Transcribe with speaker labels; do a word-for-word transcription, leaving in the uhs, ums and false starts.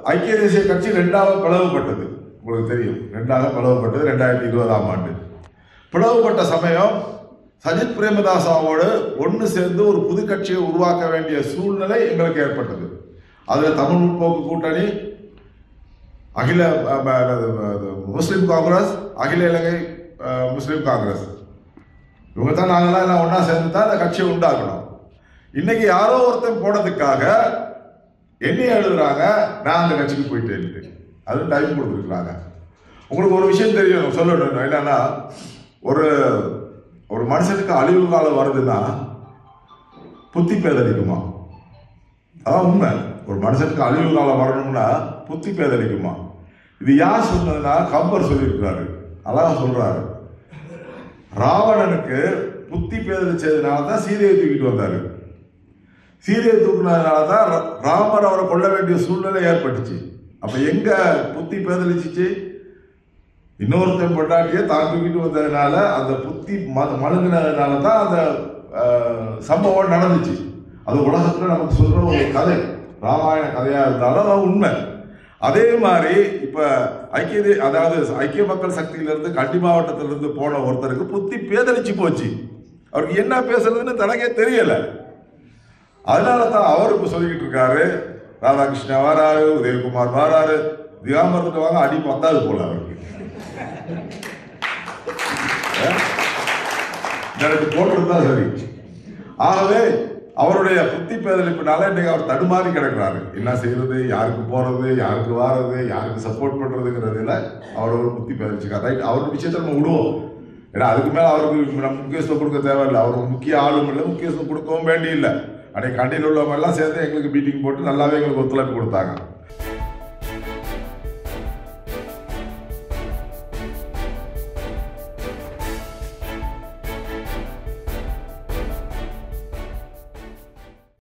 Speaker 1: ஐக்கிய தேசிய கட்சி ரெண்டாக பிளவுபட்டது, உங்களுக்கு தெரியும். ரெண்டாக பிளவுபட்டது ரெண்டாயிரத்தி இருபதாம் ஆண்டு. பிளவுபட்ட சமயம் சஜித் பிரேமதாசாவோடு ஒன்று சேர்ந்து ஒரு புது கட்சியை உருவாக்க வேண்டிய சூழ்நிலை எங்களுக்கு ஏற்பட்டது. அதில் தமிழ் முற்போக்கு கூட்டணி, அகில முஸ்லீம் காங்கிரஸ், அகில இலங்கை முஸ்லீம் காங்கிரஸ், இவங்க தான் நாங்களாம் எல்லாம் ஒன்றா சேர்ந்து தான் அந்த கட்சியை உண்டாக்கணும். இன்னைக்கு யாரோ ஒருத்தன் போனதுக்காக என்ன எழுதுறாங்க, நான் அந்த கட்சிக்கு போயிட்டேன். அது டைம் கொடுத்துருக்குறாங்க. உங்களுக்கு ஒரு விஷயம் தெரியும் சொல்லணும், என்னன்னா ஒரு ஒரு மனுஷனுக்கு அழிவு காலம் வருதுன்னா புத்தி பேதளிக்குமா? அதான் உண்மை. ஒரு மனுஷனுக்கு அழிவு காலம் வரணும்னா புத்தி பேதளிக்குமா? இது யார் சொன்னதுன்னா கம்பர் சொல்லியிருக்கிறாரு. அதான் சொல்றாரு, ராவணனுக்கு புத்தி பேதளிச்சதுனால தான் சீதையை தூக்கிட்டு வந்தாரு. சீதையை தூக்குனதுனால தான் ராமர் அவரை கொள்ள வேண்டிய சூழ்நிலை ஏற்பட்டுச்சு. அப்ப எங்க புத்தி பேதளிச்சிச்சு? இன்னொருத்தன் பொண்டாட்டியை தான் தூக்கிட்டு வந்ததுனால, அந்த புத்தி மழுங்கினதுனால தான் அந்த சம்பவம் நடந்துச்சு. அது உலகத்துல நமக்கு சொல்ற ஒரு கதை, ராமாயண கதையா இருந்தாலும் அது உண்மை. அதே மாதிரி இப்ப ஐக்கிய அதாவது ஐக்கிய மக்கள் சக்தியிலிருந்து கண்டி மாவட்டத்திலிருந்து போன ஒருத்தருக்கு புத்தி பேதளிச்சு போச்சு. அவருக்கு என்ன பேசுறதுன்னு தனக்கே தெரியல. அதனால தான் அவர் இப்ப சொல்லிக்கிட்டு இருக்காரு, ராதாகிருஷ்ணன் வராரு, உதயகுமார் வராரு, திகாமரத்துக்கு வாங்க அடி பத்தாது போல அவருக்கு. எனக்கு போட்டிருந்தா சரி. ஆகவே அவருடைய புத்தி பேதளிப்புனால இன்னைக்கு அவர் தடுமாறி கிடக்கிறாரு. என்ன செய்யறது, யாருக்கு போறது, யாருக்கு வாரது, யாருக்கு சப்போர்ட் பண்றதுங்கிறதுல அவர் ஒரு புத்தி பேதளிச்சுக்கார். ரைட், அவருடைய விஷயத்தை நம்ம விடுவோம். ஏன்னா அதுக்கு மேல அவருக்கு நம்ம முக்கியத்துவம் கொடுக்க தேவையில்லை. அவருக்கு முக்கிய ஆளும் இல்லை, முக்கியத்துவம் கொடுக்கவும் வேண்டியில்லை. அன்னைக்கு கண்டியில் உள்ளவங்க எல்லாம் சேர்ந்து எங்களுக்கு மீட்டிங் போட்டு நல்லாவே எங்களுக்கு ஒத்துழைப்பு கொடுத்தாங்க.